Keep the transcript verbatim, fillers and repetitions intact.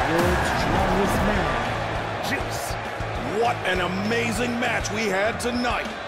world's strongest man, Juice. What an amazing match we had tonight.